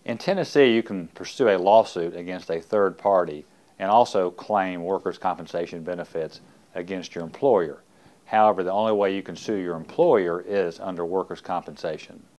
In Tennessee, you can pursue a lawsuit against a third party and also claim workers' compensation benefits against your employer. However, the only way you can sue your employer is under workers' compensation.